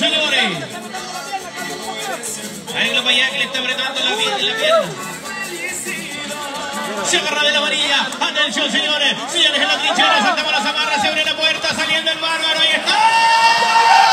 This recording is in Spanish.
señores. Hay lo para allá que le está apretando la pierna. Se agarra de la varilla. Atención, señores. Señores en la trinchera. Salta para las amarras. Se abre la puerta. Saliendo el bárbaro. Ahí está.